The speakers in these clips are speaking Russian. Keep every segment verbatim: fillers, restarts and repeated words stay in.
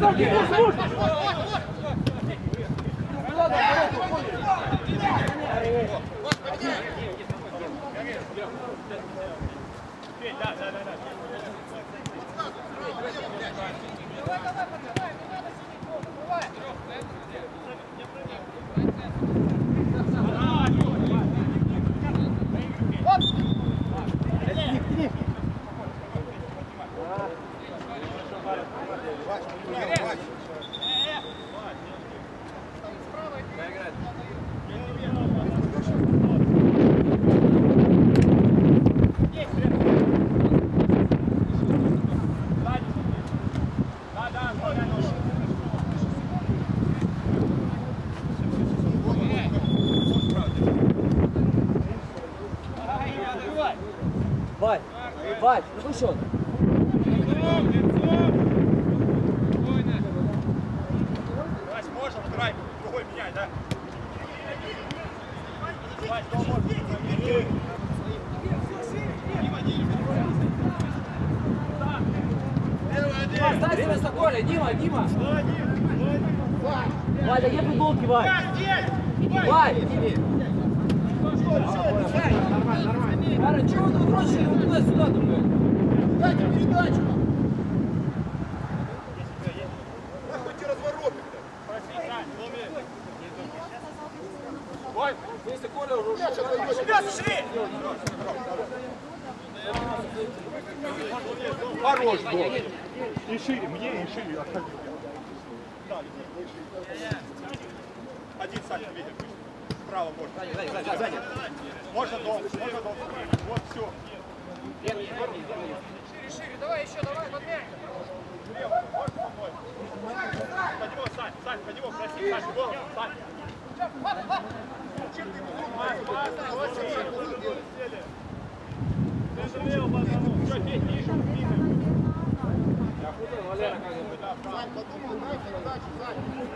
Адам, не слушай! Да, да, да, да. Давай, давай, подавай, не надо сидеть, давай. Вать, Вать, ну вы что? Вась, можно второй, другой меняй, да? Вась, кто может? Поставь на Коля, Дима, Дима! Вать, а где футболки, Вать? Вать! Нормально, нормально. Ара, чего вы тут бросили его туда-сюда, думаю? Дайте передачу! Нахуйте развороты-то! Ой, если Коля уже ушел... Ребята, шли! Хорош, гол! И шире, мне и шире отходи. Один Саня, видишь? Справа можно. Сзади, сзади, сзади. Можно дом, можно дом. Вот все. Шире, шире, давай еще, давай, подмяй. Слева, можешь помочь? Под него, Сань, Сань, под него, проси, Сань, гол, Сань. Чем ты ему Маш, Маш, бросили. Даже лево по одному. Все, Петь, ниже, ниже. Валера, как бы. Сань, подумал, дай передачу, Сань.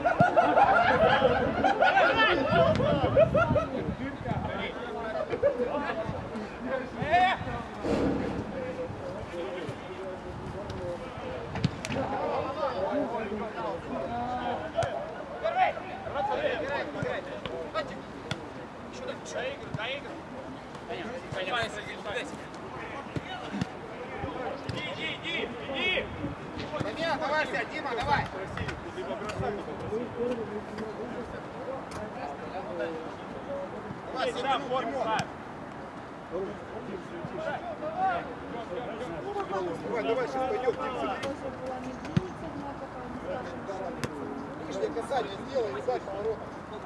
Иди, иди, иди! Давай, Дима, давай! Давай, сам, форму, давай, давай, сейчас пойдем, Дим, лишнее касание сделай, и сзади ворота.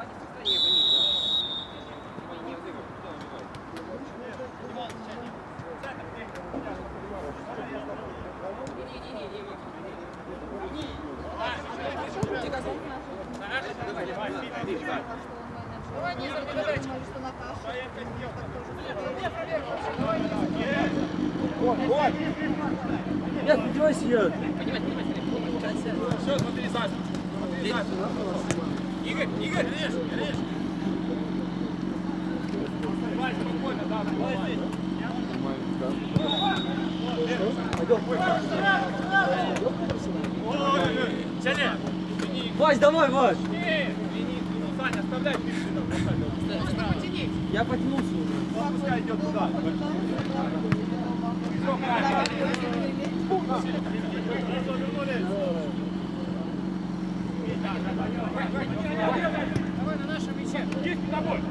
Давай низом передачу. Вот, вот. Нет, поднимай съел. Все, смотри, Саша. Смотри, Саша. Игорь, Игорь, режь, режь. Давай, спокойно, да, давай. Пойдем. Сядь. Вась, давай, Вась. Саня, оставляй пиши. Я потянулся уже. Он пускай идет туда. Давай на нашем мяче. Есть с тобой.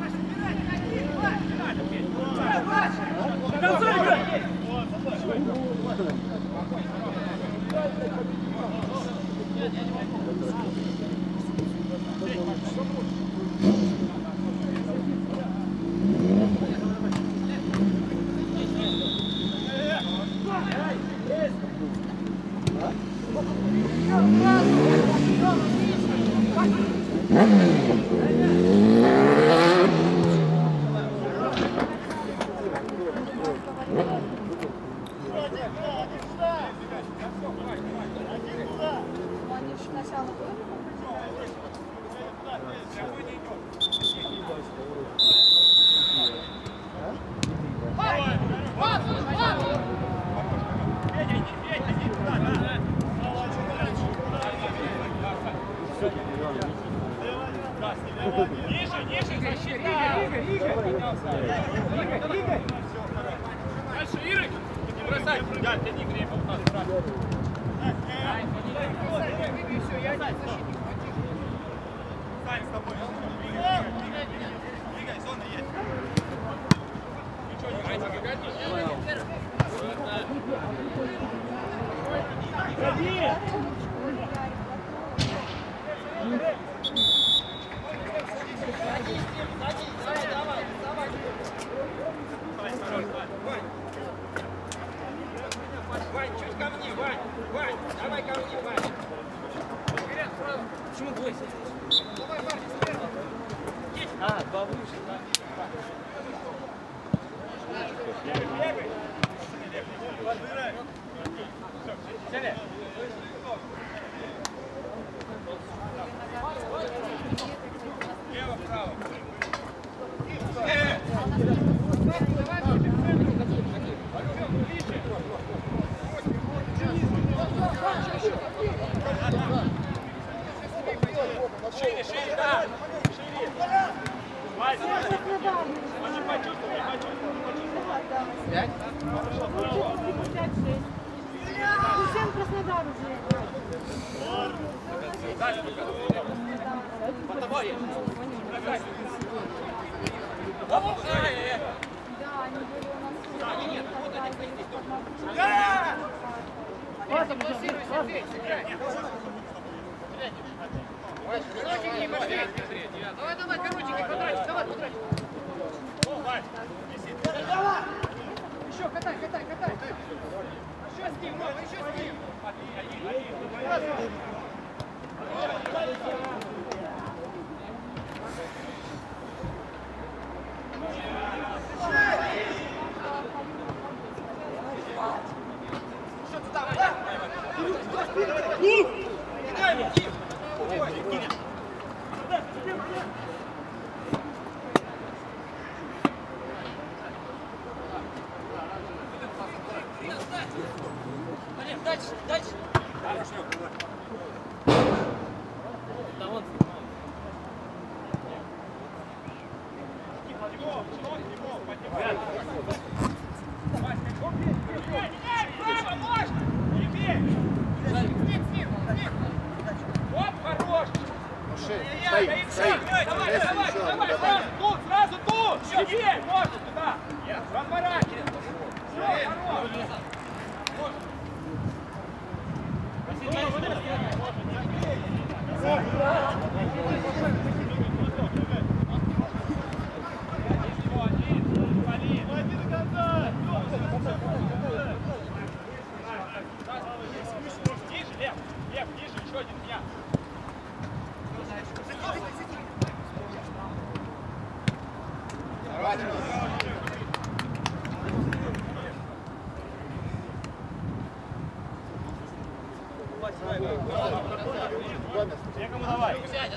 бросай! Дядь, тяни крепко. Сань, с тобой. Двигай, двигай, двигай, зона есть. Ничего не играйте, гигантик. Гони! Вань, чуть ко мне, Вань! Вань, давай ко мне, Вань! Почему бойся? Давай, парни, сверху! А, два выше, да? Бегай! Подбирай! Сели! Лево-право! Э! Шире, шире, да! Шире! Вася! Он не почувствовал, не почувствовал, не почувствовал. Пять? Пять, шесть. Всем Краснодар уже. Дальше только. Под тобой есть. Да, они были у нас. Да, нет, вот они здесь тоже. Да! Согласируйся, Петь, играй. Коротенький пошли. Давай, давай, коротенький, подрачь, давай, подрачь. О, Вась, висит. Еще катай, катай, катай. Еще с ним, Рома, еще с ним. Дальше, дальше. Да вон. Право, можно! Не бей! Оп, хорош! Стоит, стоит. Давай, давай, давай, сразу тут, сразу тут! Сидеть, можно туда! Разворачивай! Все, хорош! Ниже, Лев, Лев, ниже, еще один меня. Некому давай.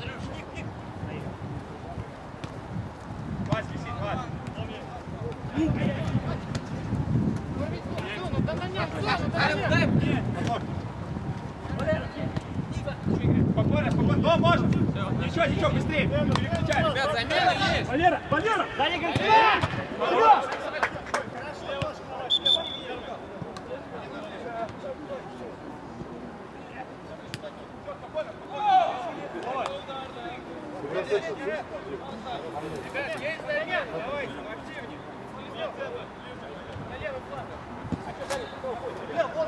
Вась висит, Вась. Спокойно, спокойно. Ну, можно. Ничего, ничего, быстрее. Переключай. Ребят, замена есть. Валера, Валера! Сзади говорит, вперед! Ребят, есть замена. Давайте, активнее. На левый фланг. А что дальше? Кто уходит? Лев, вот.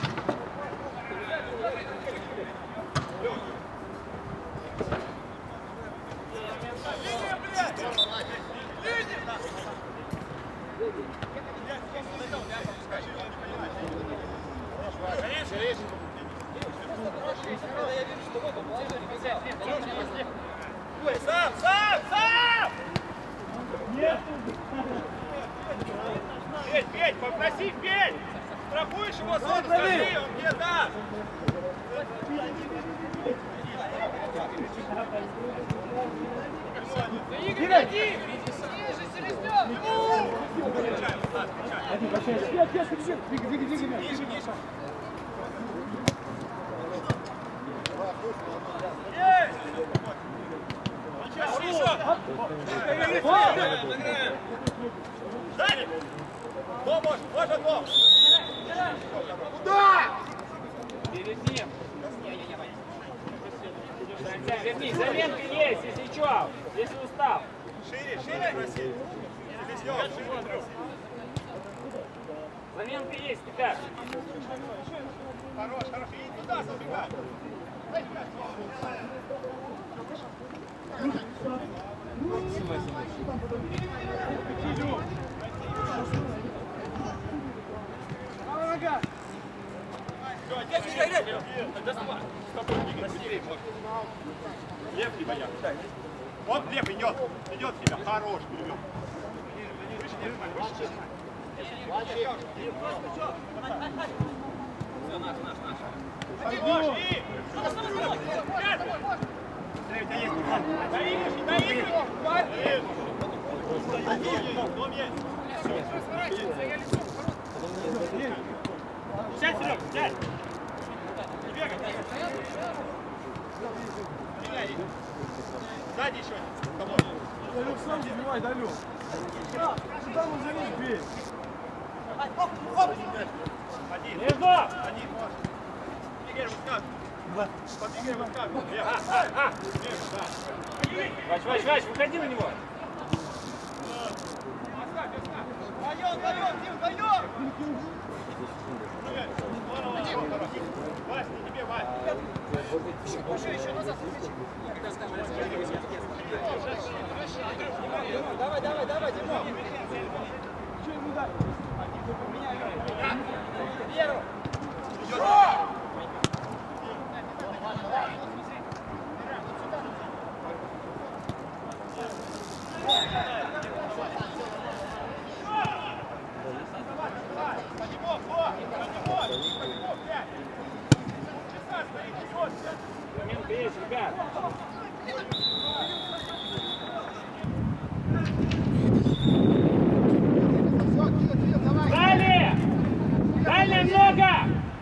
Линия, блядь! Линия! Конечно, конечно. Ой, сам, сам, сам! Нет! Петь, Петь, попроси, Петь! Страхуешь его зону, скажи, он мне даст! Игорь, иди! Ниже, Селезнёв! Ниже, ниже! Сзади! Кто может? Может, кто? Возьми, заметка есть, если что, если устал. Шире, шире, проси. Селезнёв, шире, Андрюх. Заметка есть, ребят. Хорош, хорош. И туда забегай. Лев не боятся. Вот Лев идет. Идет тебя. Хорош. Привел. Выше не жимай, выше не жимай. Все, наш, наш, наш. Хорош, и! Смотри, у тебя есть. Даишь, даишь. Дом есть. Сядь, Серега, сядь. Не бегай. Меняй. Сзади еще. Далек сам забивай, Далек. Сюда мы за них бей. Один. Между! Один. Игорь, выскакивай. Побегай, выскакивай. Лев. А, а. Вач, Вач, Вач, выходи на него. Даем, даем, Дим, даем! Вась, не тебе, Вась! Еще, еще назад. Давай, давай, давай, Дима. Че ему дать? Веру. Заметка есть, ребят. Далее! Далее много!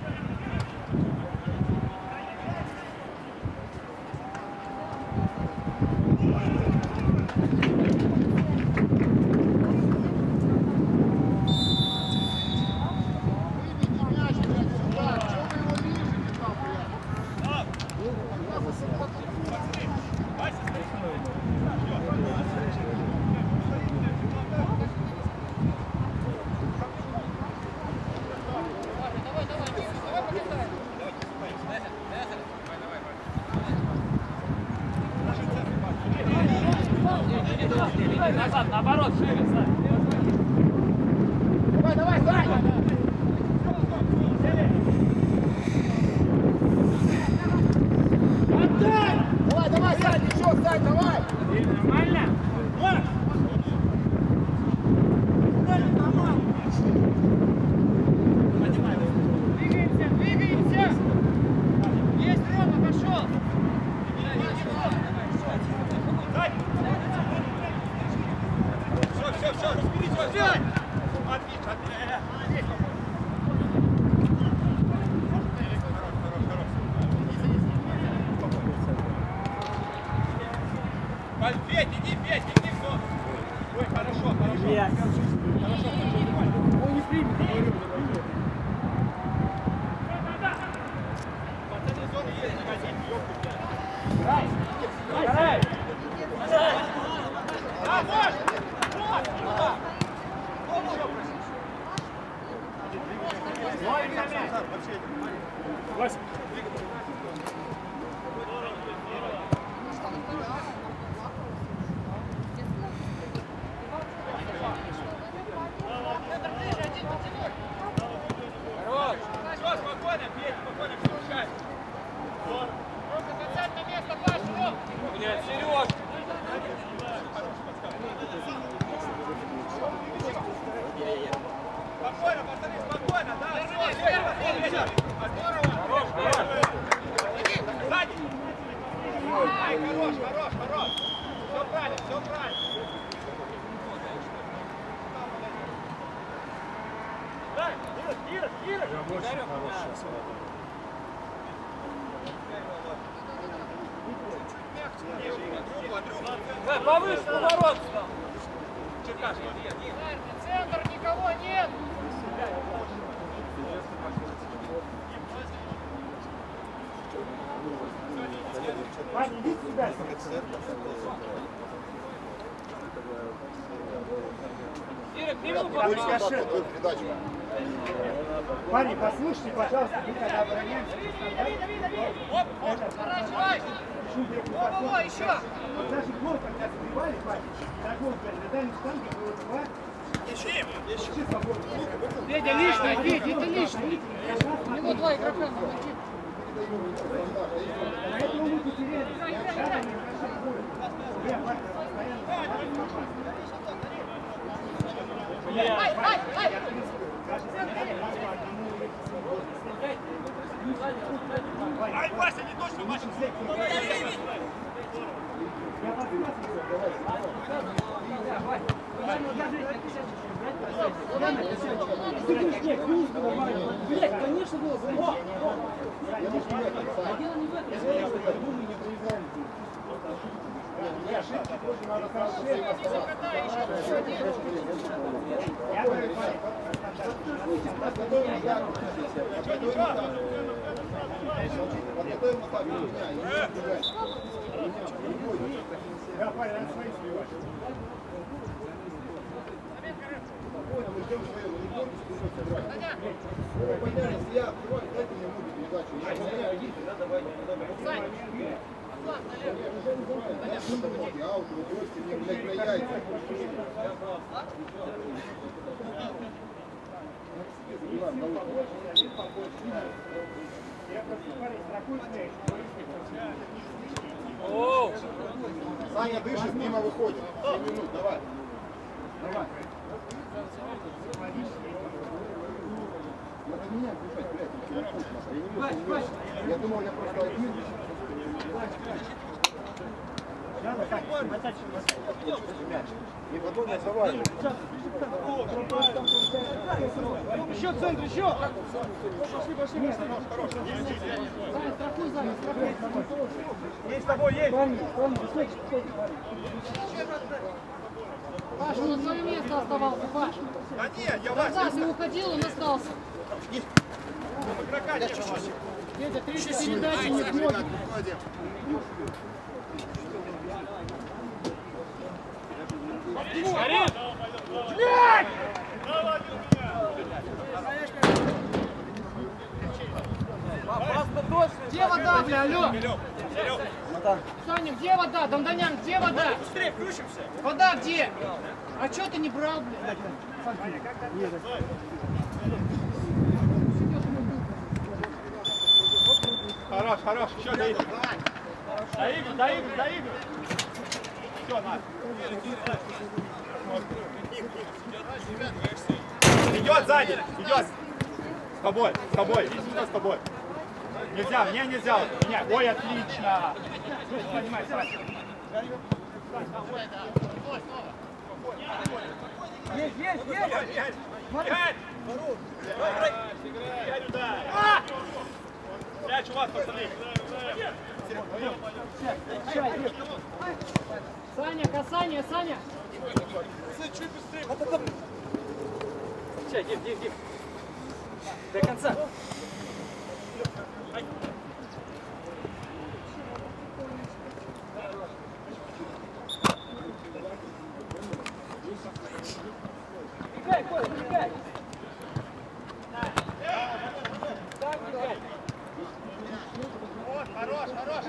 Назад, наоборот, шире, Сань. Давай, давай, Саня. Давай, давай, Сань, еще, Сань, давай. Нормально? Двигаемся, двигаемся. Есть, Рома, пошел. Все, все, все, разберись, все, все! Отлично, отлично. Хорош, хорош, хорош. Валь, Петь, иди, Петь, иди, все. Ой, хорошо, хорошо. Yes. Хорошо, хорошо. Он не примет, говорю, подожди. Пацаны, зоны есть, магазин, ёпта. Рай! Рай! Да, можешь! Вася! Хорош! Все, спокойно, Петь, спокойно, все решай. Рома, зацепь на место, Паш, Ром. Блядь, Сереж! Спокойно, пацаны, спокойно, да, все, все, все, здорово. Хорош, хорош! Сзади. Ай, хорош, хорош, хорош. Все правильно, все правильно. Дай, Ира, Ира, Ира! Очень хороший. Дай, повыше поворот! Черкаш, Центр, никого нет. Ваня, иди сюда. Парни, послушайте, пожалуйста, вы когда обороняемся, Во-во-во, еще! вот даже гол, когда забивали, Ваня, на гол, на дальней штанге было два. Ищи свободу. Федя, лишний, Федя, это лишний. У него два игрока на ноге. Поэтому мы потеряли. Сейчас они хорошо будут. Я, Ваня, постоянно. Ай, ай, ай! Ай, Вася, не точно, Вася! Блять, конечно было бы. Да, Ваня, надо свои сбивать. Саня дышит, мимо выходит. семь минут, давай. Давай. Надо меня бежать, блядь. Я думал, я просто один. И потом я завалю. Еще центр, еще! Пошли, пошли, пошли. Саня, страхуй, Саня, страхуй. Есть с тобой, есть. Паша, он на свое место оставался, Паш. Да нет, я Назад Вася! не уходил, он остался. Игрока не было, Вася! Федя, третья передача не входит. Горит! Где вода, бля, алло? Саня, где вода? Домданян, где вода? Быстрее, включимся! Вода где? А чё ты не брал, блядь? Хорош, хорош, еще доиграй. Доиграй, доиграй, доиграй. Все, Надь. Идет сзади, идет. С тобой, с тобой, иди сюда с тобой. Нельзя, мне нельзя. Меня. Ой, отлично. Поднимай, Сань. Есть, есть, есть! Пять! Мяч у вас, пацаны. Саня, касание, Саня! Сейчас, Дим, Дим, Дим. До конца. Бегай, Коля, бегай. Так, бегай. Вот, хорош, хорош.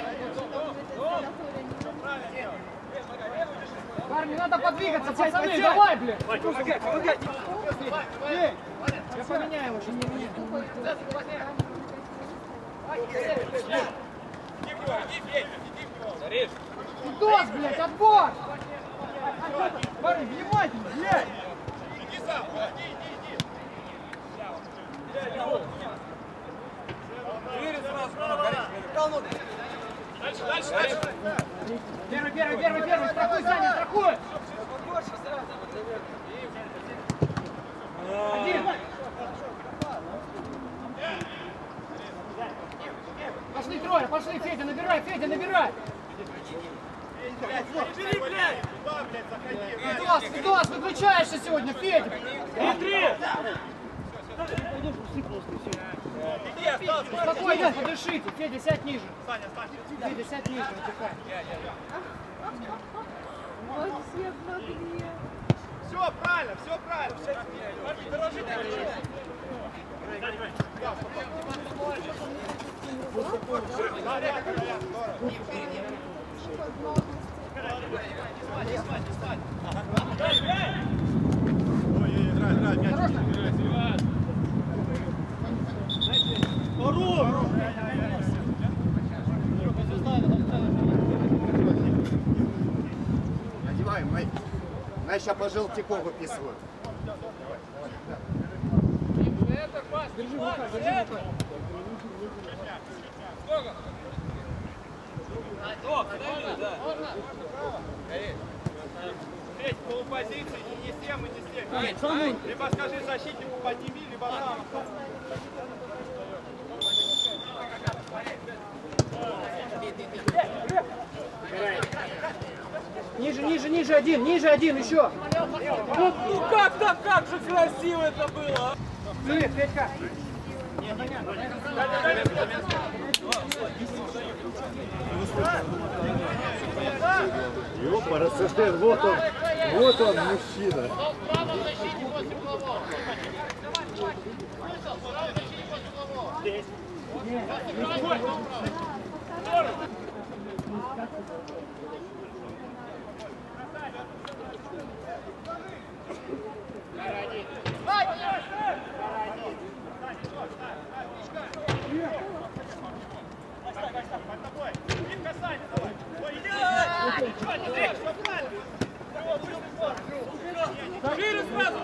Парни, надо подвигаться, пацаны, давай, блин! Помогай, помогай. Эй, я поменяю уже, не меня. Иди в него, иди, Петя, иди в него. Зарежь. Дос, блядь, отбор! Парни, внимательно, блядь! Иди сам, иди, иди, иди. Дальше, дальше, дальше. Первый, первый, первый, первый, страхуй, Саня, страхуй! Один! Пошли трое, пошли, Федя, набирай, Федя, набирай! Бери, блядь. Туда, блядь, заходи. Видос, видос, выключаешься сегодня, Федя! Три-три! Иди, Спокойно, подышите. Федя, сядь ниже. Саня, Саня. Федя, сядь ниже, отдыхай. Вот все могли. Все правильно, все правильно. Ой, играй, играй, мяч. Надеваем, Майк. Я сейчас по желтику выписываю. Держи в руках, держи в руках. Треть, полупозиции, не с тем и не с тем. Либо скажи защитнику подними, либо там. Ниже, ниже, ниже один, ниже один, еще. Ну, ну как там, как же красиво это было! Привет, Федька. Ёпа, рассуждает, вот он, вот он, мужчина. Шире сразу!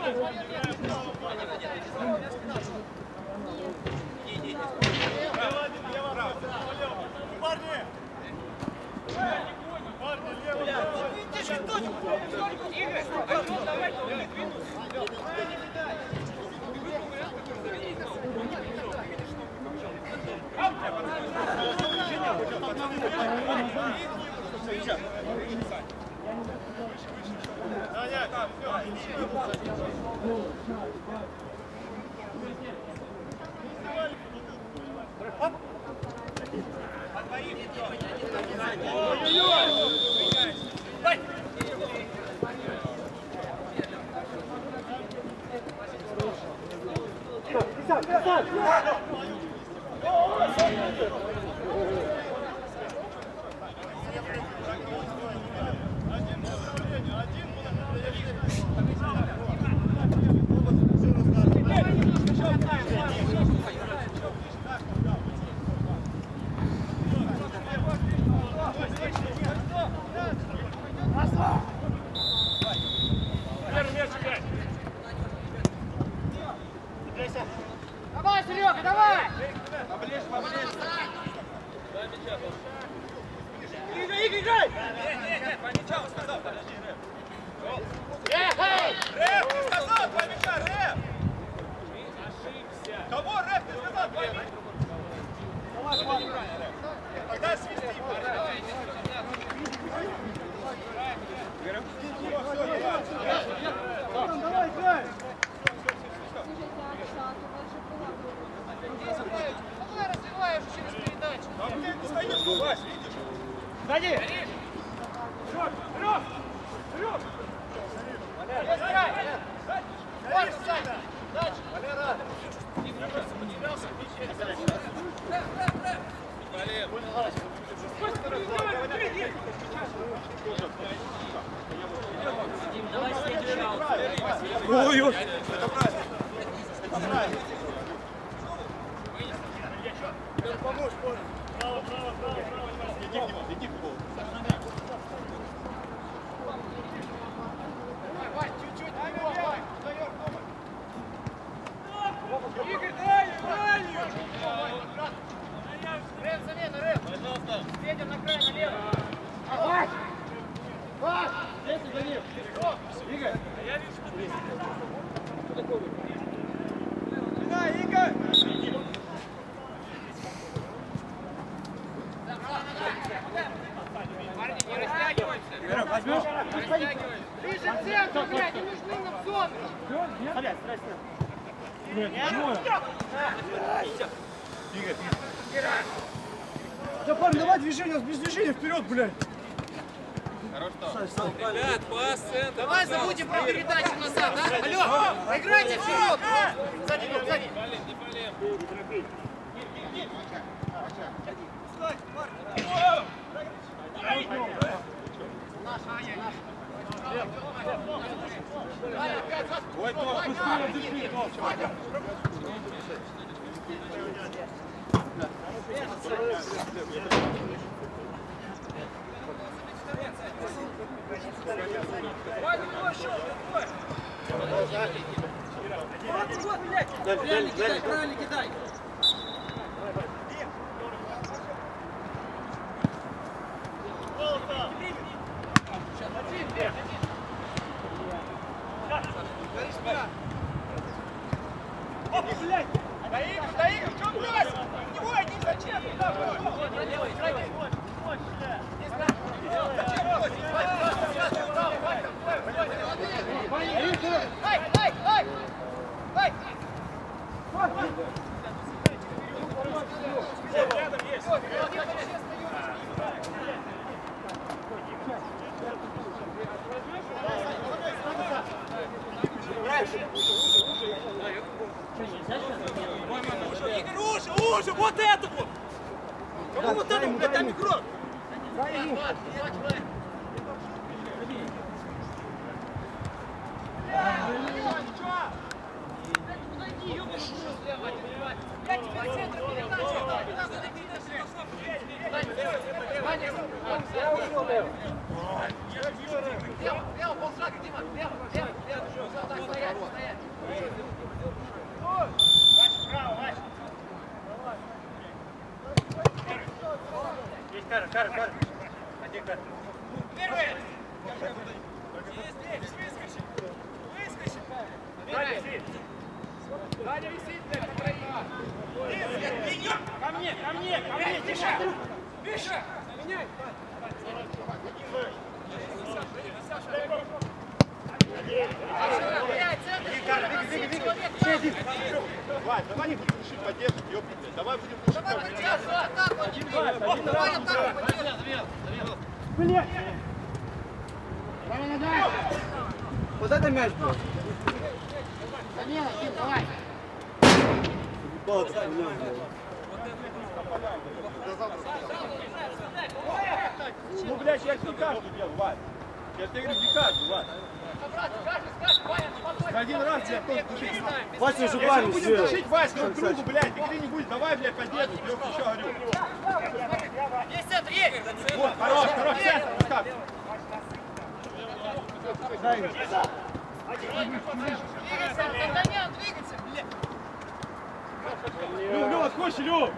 Давай, Серега, давай! Играй, играй, играй! Рэп, ты сказал, два мяча, рэп! Кого рэп, ты сказал, два мяча? Тогда свисти. Давай, играй! Давай, развиваешь через передачу. Там ты не стоишь, Вась, видишь? Сзади! Вперед! Вперед! Вперед! Разбирай! Стоишь, Саня! Дальше! Валера! Ой, ой! Это правильно! Это правильно! Помочь, понял! Право, право, право, право! Иди к нему, иди к нему! Вась, чуть-чуть вперед! Игорь, дай, дай! Рэп, замена, рэп! Пожалуйста! Федя на край, налево! Вась! Вась! Здесь и Данил! Игорь! Игорь, Игорь! Парни, не растягивайся! Возьмешь? Не растягивайся! Ближе к центру, блядь, не нужны нам зоны! Двигай, двигай. Да, парни, давай движение, без движения вперед, блядь. Ребят, пас, центр. Давай забудем про передачу назад, а? Алло, поиграйте вперед. Сзади, сзади. Ой, то, быстрее дыши, Томчик. Правильно кидай, правильно кидай. Стоим, стоим, в чем брось? Не бой, не зачем? Ай, ай, ай! Ай! Рядом есть. Игорь, уже, уже, вот это вот! Кому вот это, блядь, там игрок? Я тебе центр передачи. Лево, лево, полшага, Дима, лево, лево, лево. Так, стоять, стоять. Вася, право, Вася. Есть кара, кара, кара. Один кара. Первый. Здесь, выскочи. Выскочи. Даня висит. Даня висит, блядь, по краю. Ко мне, ко мне, ко мне, Миша. Миша, меняй. Вань, давай не будем решить поддержку, ёпта, блядь. Давай будем решить поддержку. Блядь. Вот это мяч был. Давай. Ну, блядь, я не каждый делал, Вань. Я тебе говорю, не каждый, Вань. Один раз, блядь, тоже душить. Вася уже Если мы парень будем сделал. душить Вась друг другу, блядь, игры не будет. Давай, блядь, поддержку, Лёха, еще говорю. Есть центр, есть. Вот, хорош, хорош, центр, Остап. Двигайся, Антонян, двигайся. Лёв, Лёв, отходишь, Лёв.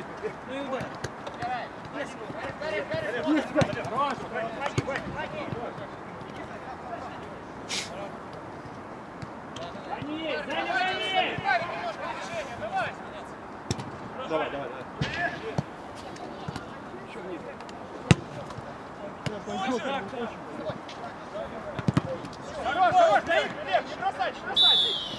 Давай, давай, давай. Хорош, хорош, Лев, Лев, не бросай, не бросай.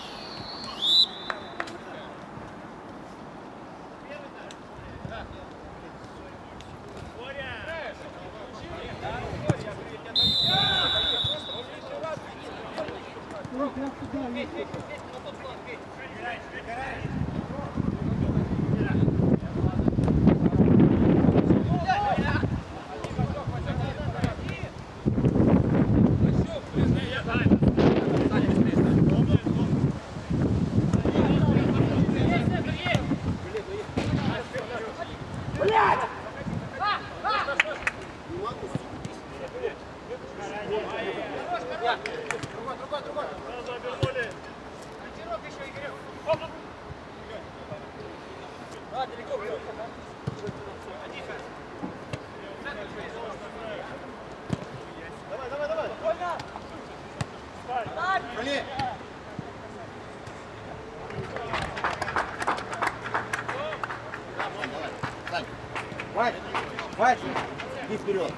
Вася, Вася, иди вперед.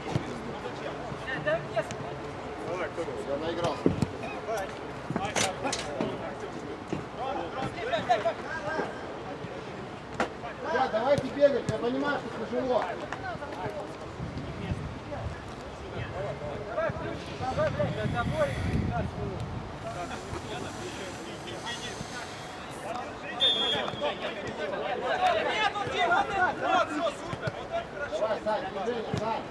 Я наигрался. Рядом, бегать, я понимаю, что тяжело. Давай, Сань, движение, Сань.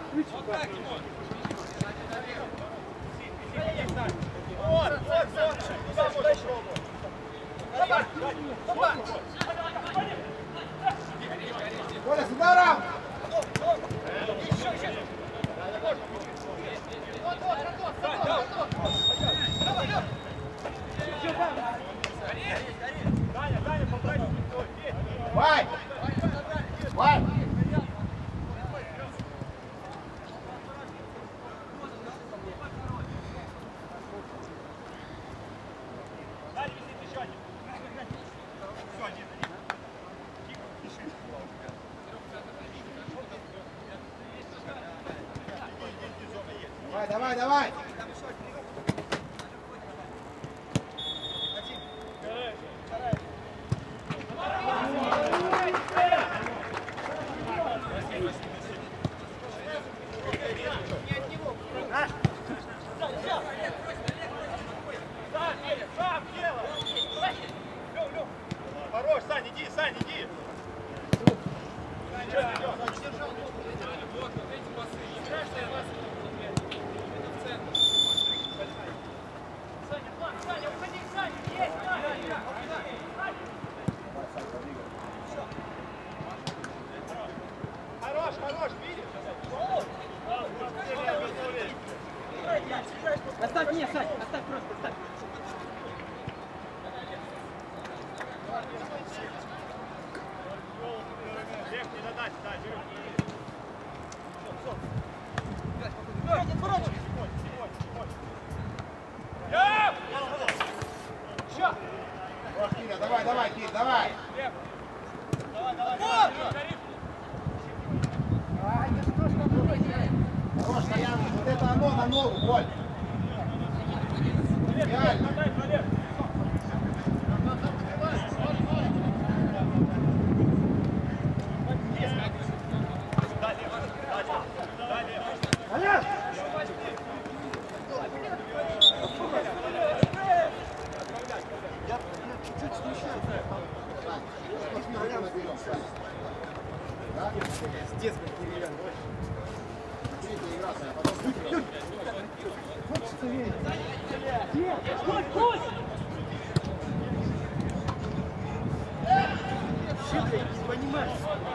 Вот, вот, вот. Туда можно пробовать. Давай, давай. Коля, с ударом! Даня, Даня, попади. Вай! Вай! Даня, висит еще один. Все, один, один. Тихо, пиши. Давай, давай, давай! Хорош, Сань, иди, Сань, иди. Хорош, хорош, видишь? Оставь мне, Сань, оставь просто, оставь. Лев, не додать, да, берем. Киля, давай, давай, Киль, давай! Хорош, Стоян, вот это оно на ногу, Коль! Реально! Олег! Я чуть-чуть смущаюсь. С детской деревянной. Третья игра, Саня, потом выиграем. Хочется верить. Где? Стой, стой! Щитрый, не понимаешь.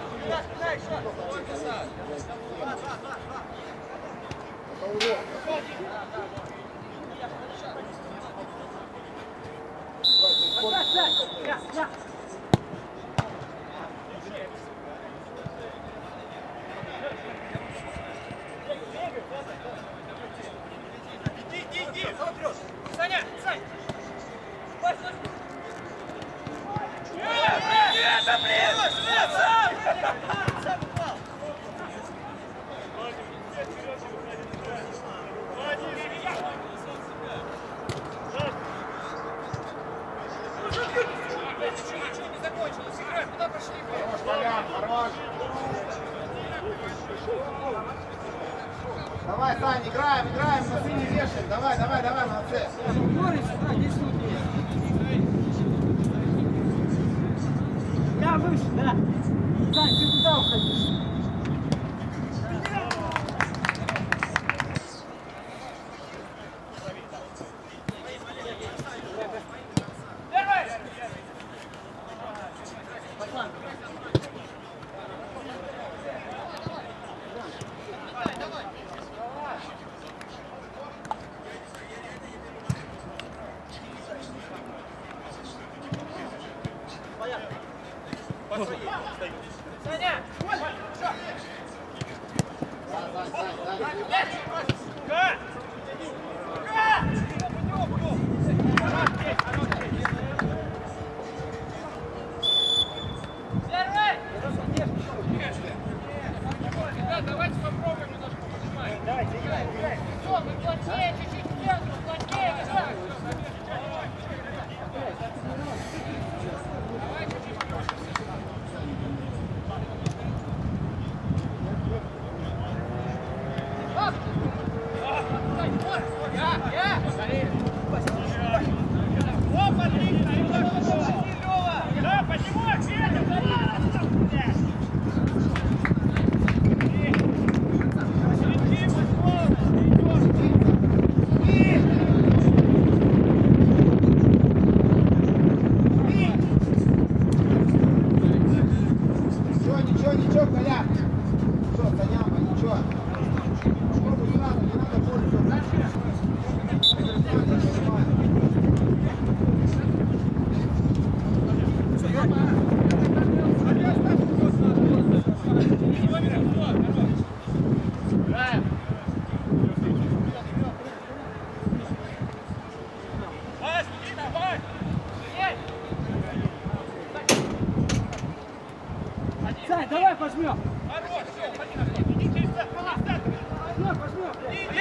Это урок. Иди, иди, иди. Саня, Сань. Нет, да блин! Нет, сам! Хорош, Толян, хорош! Давай, Сань, играем, играем, на сыне вешаем. Давай, давай, давай, молодцы. Борис, сюда, иди сюда. Я выше, да. Сань, ты куда уходишь? Саня! Сань, Сань, Сань. Га! Га! Давайте попробуем немножко поднимать. Давайте, играй, играй. Все, мы плотнее, чуть-чуть в центр, плотнее, играй. Давай чуть-чуть. Сань, давай пожмем. Хорош, все, ходи на ход. Иди через центр, через центр. Пожмем, пожмем. Иди.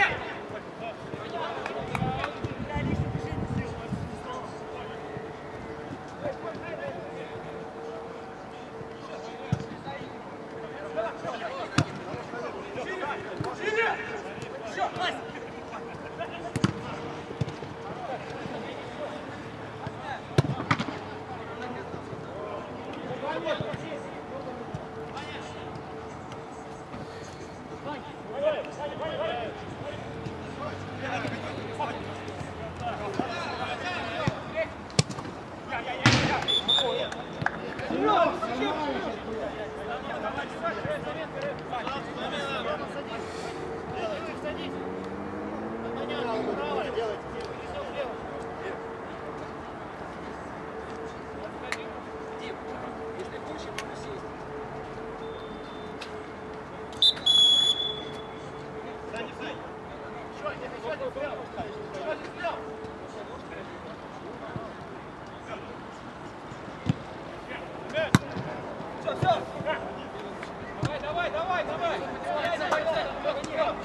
Давай, давай, давай, давай.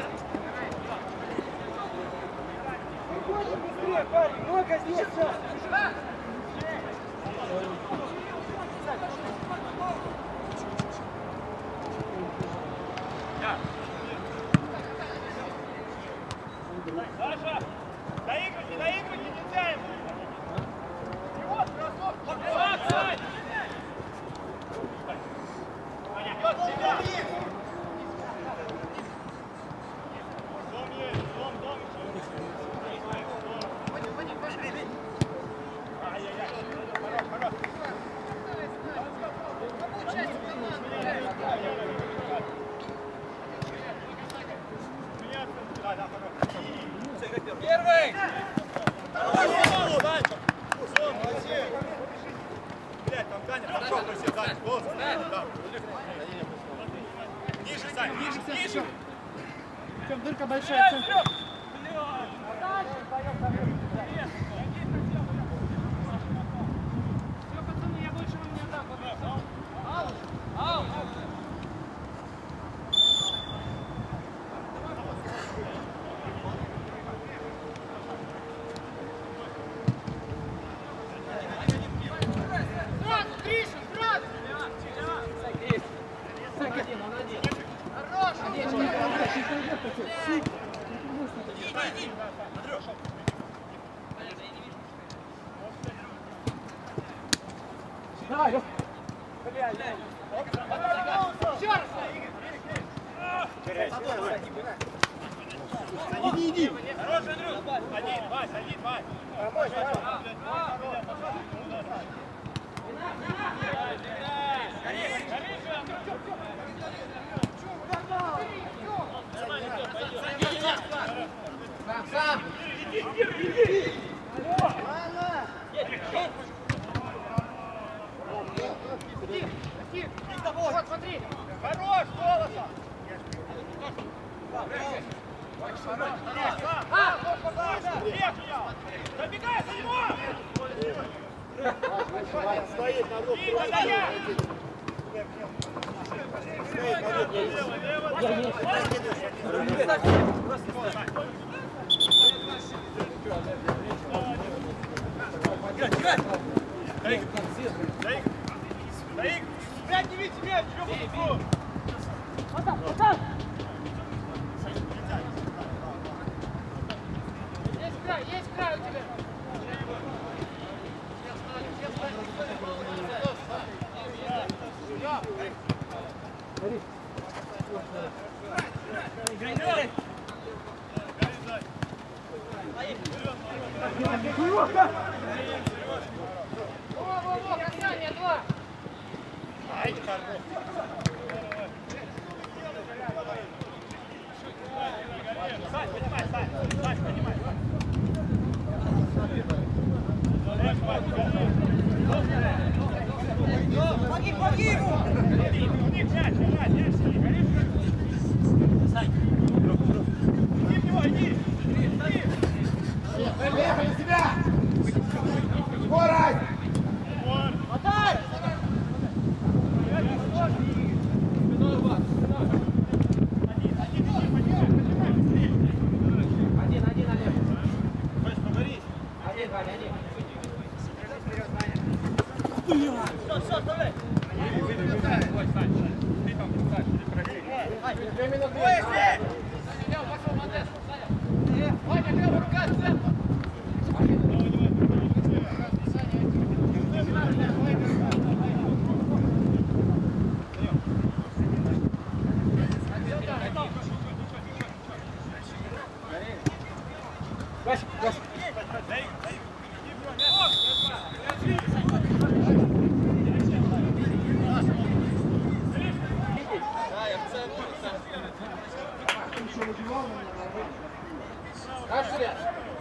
Выходим быстрее, парень. Много здесь сейчас. Саша, доигрывайте, доигрывайте, нельзя ему. И вот, бросок. Вот, Сань. Идет себя. Дом есть, дом, дом. Ай-яй-яй, хорош, хорош. Да, да, хорош. Первый! Блядь, там Даня, хорошо, просил, Даня, голос, да. Ниже, Сань, ниже, ниже. Причем дырка большая. Центр. Все, пацаны, я больше вам не отдам. Ау! Ау! Давай, Лёх. Иди, иди. Хорош, Андрюх. Один, Вась, один, Вась. Сам, сам. Иди, иди, иди. Вот, смотри. Хорош, Колоса. Забегай за него! Стоит на руку. Иди, Даня! Блядь, не видите мяч, ёбаный! Вот так, вот так. Есть край, есть край у тебя. Во-во-во, касание, два. Сань, поднимай, Сань, Сань, поднимай. Помоги, помоги ему! Помоги, мяч, мяч, мяч, Сань. Иди в него, иди! Иди! Поехали на себя! Скорость! Мотай! Две минуты. Пошел, Модест. Ваня, левая рука, центр. Вася, Вася. Дальше.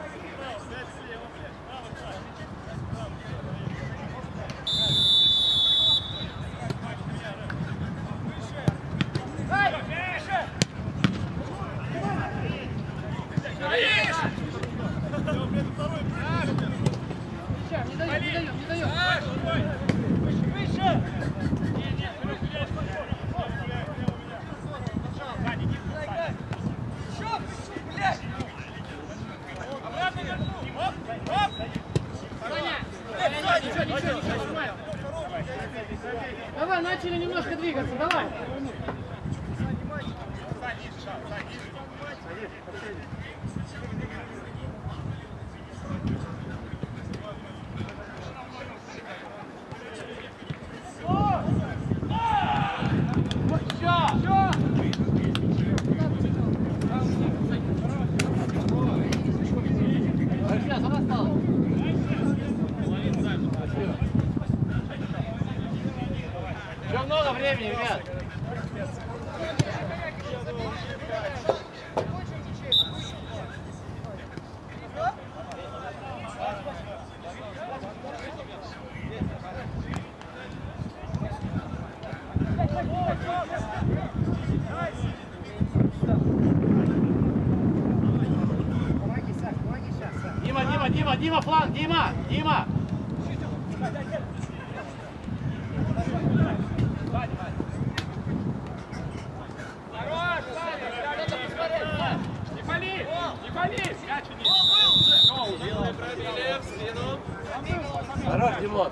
Не даем, не даем, не даем. Выше, выше. Ничего, ничего, ничего, нормально. Давай, начали немножко двигаться, давай. Сейчас, он осталось. Еще много времени, ребят. Дима, Дима, Дима, Дима, фланг, Дима, Дима. Не пали! Не пали! Мяч у них! Хорош, Димон.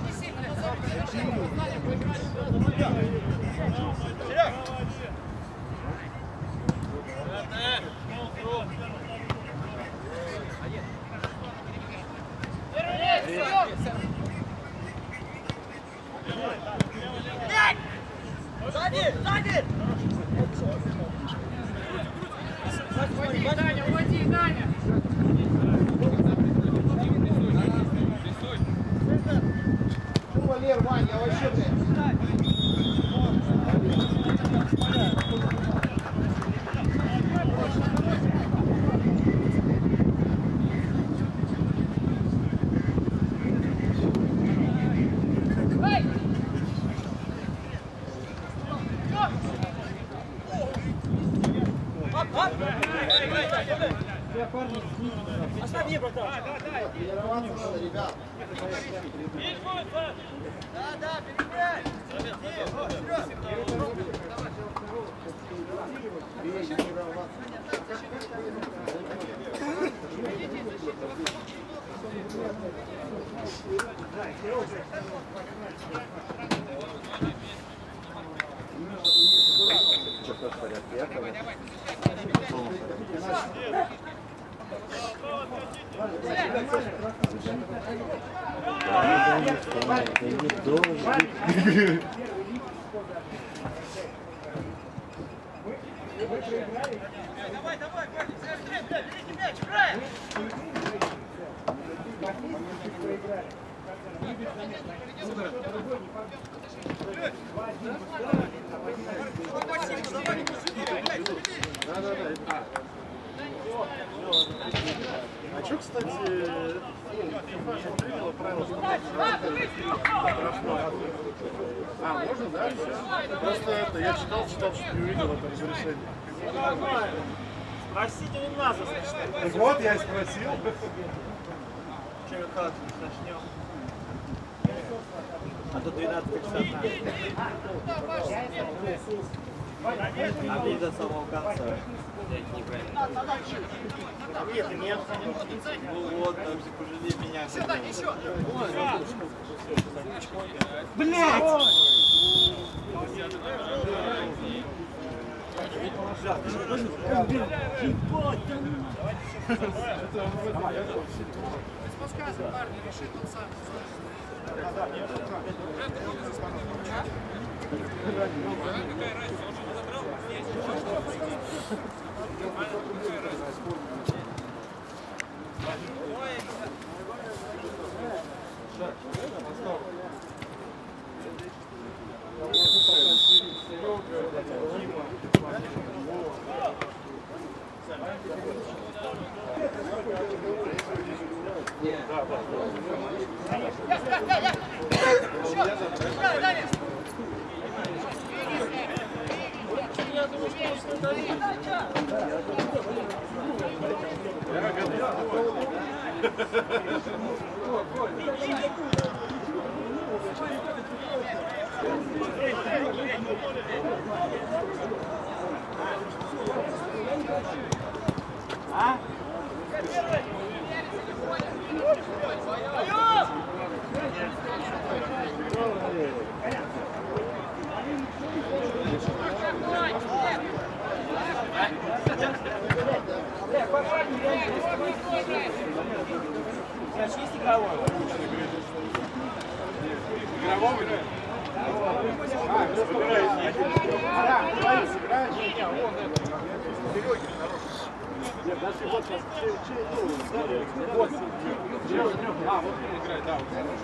Сзади! Сзади! Уводи, Даня, уводи, Даня. Валер, Вань, я вообще, блядь. Остави, братан! Тренироваться надо, ребят. Да, да, переменяй! Давай, давай, парни, берите мяч, играем! А что, кстати, FIFA приняла правила, что А, можно, да? Просто это, я читал, читал, что не увидел это разрешение. Спросите у нас, если Так вот, я и спросил. ЧВК начнем. А то двенадцать часов. А мне до самого конца. Нет, нет. Ну вот, там же пожалей меня. Сюда, еще. Блять! Подсказывай, парни, решит он сам. А? Есть игровой? Игрового играет? А, собираешь. Да, говори, собираешь. Сереги, хороший. Нет, даже вот сейчас. Вот. А, вот он играет, да.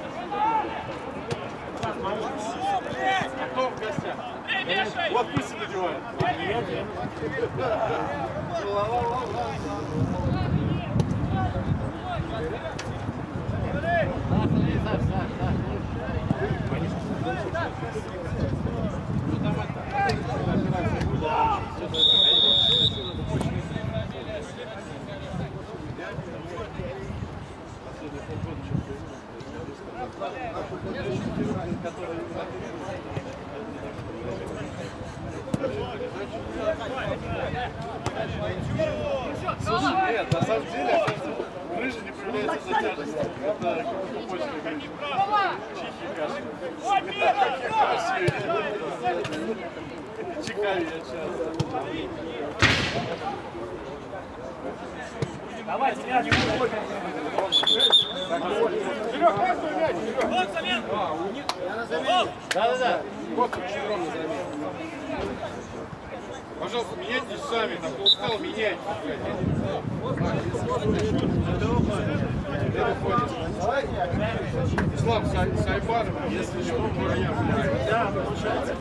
А кто в гостях? Вот пусть надевает. Слушай, нет, на самом деле рыжий не проявляется за тяжесть. Это почвенный грыжа. Чихи каши. Чихаю я часто. Давайте, мяч. Серег, красный мяч, Серег. Вот замена. Да-да-да. Вот очень ровно замена. Пожалуйста, меняйтесь сами, там устал менять. Ислам Сайбанов, если что, я блядь. Да, получается.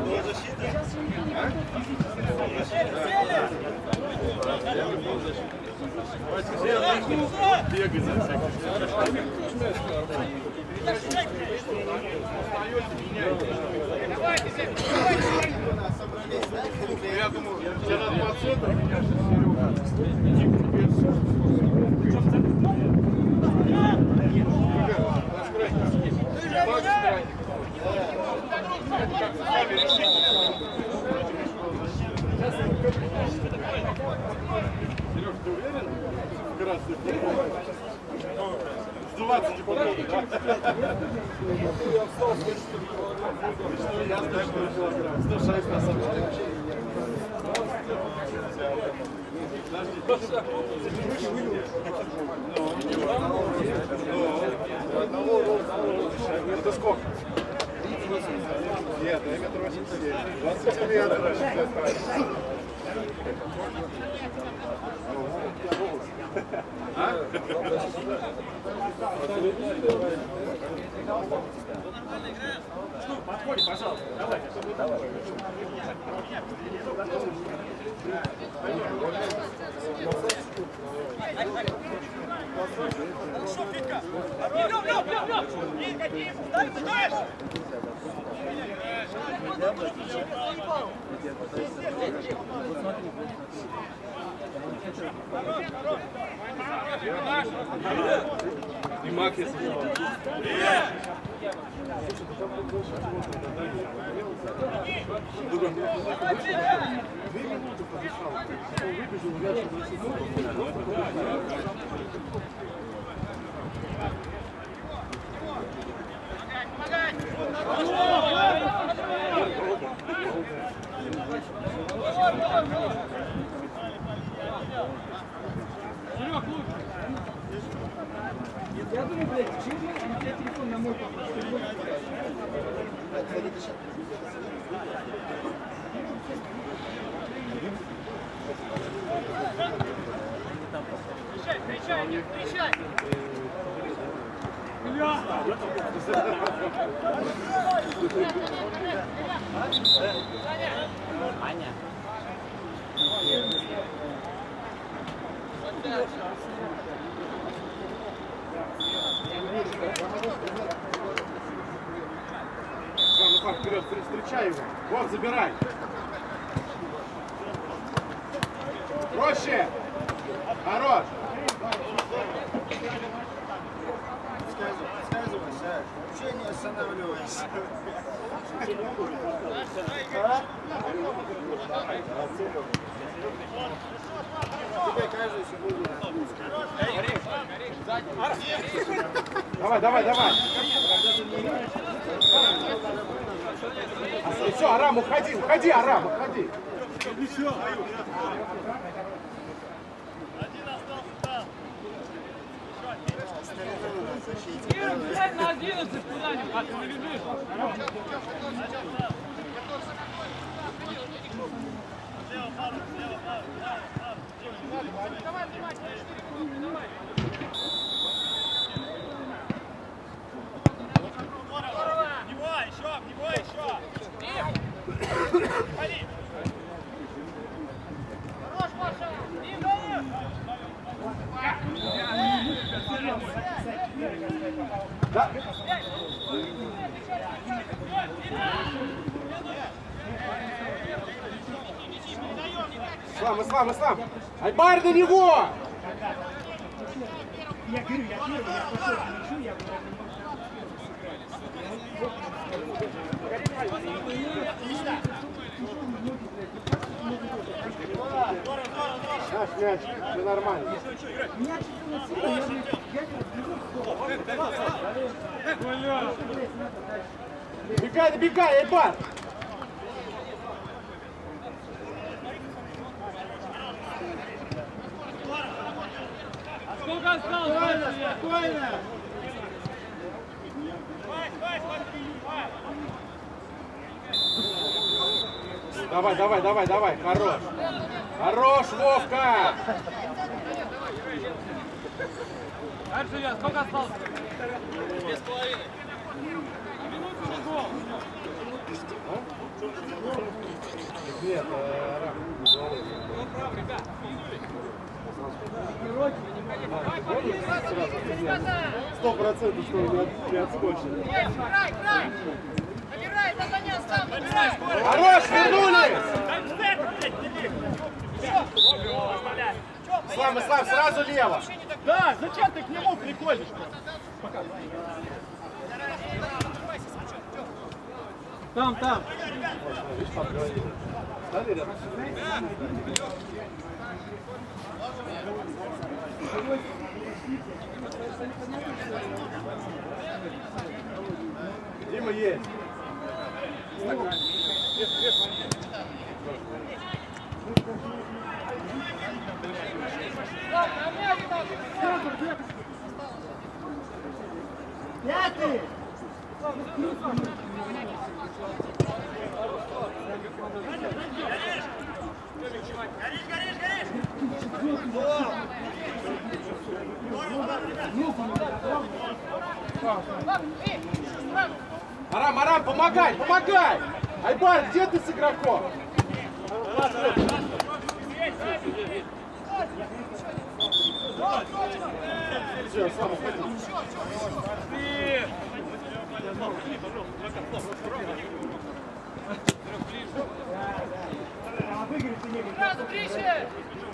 Бегай за всяким. Я думаю, тебе надо по центру менять, Серег, ты уверен? Красный футбол. Сдуваться не поможет, да? Я знаю, что килограмм. сто шесть на самом деле. Это сколько? Нет, я метр восемьдесят девять. двадцать сантиметров. А? Подходи, пожалуйста. Давай. Давай. Хорошо, Федька. Бьем, бьем, бьем, бьем. И какие? Дай, дай. И маг, если что. Встречай! Аня. Сам, сам, вперед, встречай его. Вот, забирай. Проще. Хорош. Сказывайся, вообще не останавливайся. Тебе каждый секунду. Давай, давай, давай. Все, Арам, уходи, уходи, Арам, уходи. На одиннадцать куда-нибудь, а ты не бежишь. Давай, внимательно, четыре минуты, давай. В него еще, в него еще. Ходи. Хорош, Паша. Да. Ислам, Ислам, Ислам! Айбар на него! Я говорю, я первый, я пошел к мячу, я Наш мяч, все нормально. Мяч на себя, я не Бегай, добегай, Айбар! Сколько осталось? Спокойно, спокойно! Давай, давай, давай, давай, хорош! Хорош, Вовка! Дальше я, сколько осталось? Две с половиной. Минуту на гол. Нет, Арам. Право, ребят, Сто процентов, что он не отскочит. играй, играй! Набирай, это не осталось! Набирай! Хорош, вернулись! Ислам, Ислам, сразу лево! Да, зачем ты к нему приходишь? Там, там. Дима есть. Пятый! Горишь, горишь, горишь! Арам, Арам, помогай, помогай! Айбар, где ты с игроком? Все, Слава, уходи. Сразу ближе!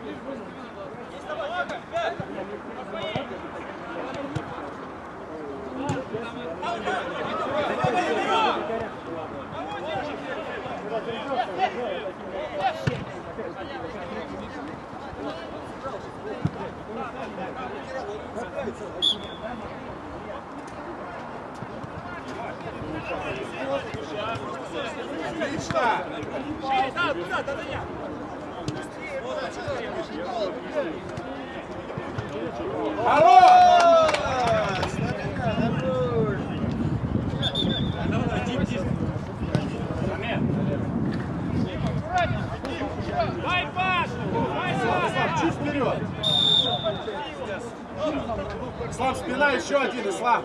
Отлично! Да, туда, да, да, Хорош! Дай пас! Дай пас! Чуть вперед! Ислам, спина, еще один, Ислам.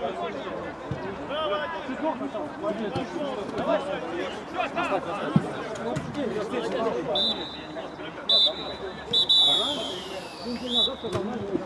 День назад сказал,